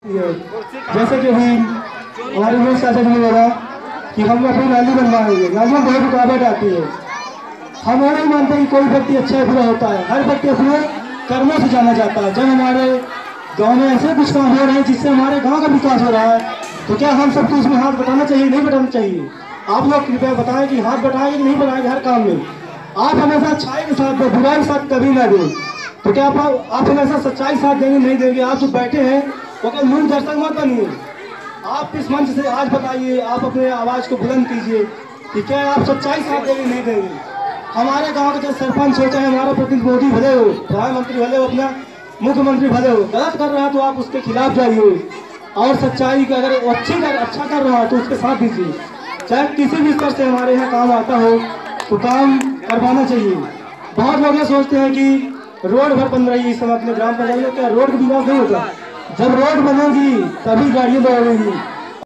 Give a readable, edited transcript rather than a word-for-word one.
जैसे कि हम हमारे लोग शासन में बोला कि हम अपनी नाली बनवाएंगे, नाली में बहुत रुकावट आती है। हम नहीं मानते कि कोई व्यक्ति अच्छा बुरा होता है, हर व्यक्ति अपने कर्मों से जाना जाता है। जब हमारे गांव में ऐसे कुछ काम हो रहे हैं जिससे हमारे गांव का विकास हो रहा है, तो क्या हम सबको उसमें हाथ बटाना चाहिए? नहीं बटाना चाहिए। आप लोग कृपया बताएं कि हाथ बटाएंगे कि नहीं बटाएंगे हर काम में। आप हमेशा अच्छाई के साथ दो, बुराई के साथ कभी ना दो। तो क्या आप हमेशा सच्चाई साथ देंगे? नहीं देंगे। आप जो बैठे हैं वो क्या मूल दर्शक मत बनिए। आप इस मंच से आज बताइए, आप अपने आवाज़ को बुलंद कीजिए कि क्या आप सच्चाई साथ देंगे नहीं देंगे। हमारे गांव के जो सरपंच हो, चाहे हमारा प्रतिनिधि भले हो, प्रधानमंत्री भले हो, अपना मुख्यमंत्री भले हो, गलत कर रहा है तो आप उसके खिलाफ जाइए और सच्चाई का अगर वो अच्छा कर रहा है तो उसके साथ दीजिए। चाहे किसी भी स्तर से हमारे यहाँ काम आता हो तो काम करवाना चाहिए। बहुत लोग ये सोचते हैं कि रोड भर बन रही है इस समय अपने ग्राम पंचायत में, क्या रोड का विकास नहीं होता? जब रोड बनेगी तभी गाड़ियाँ दौड़ेंगी।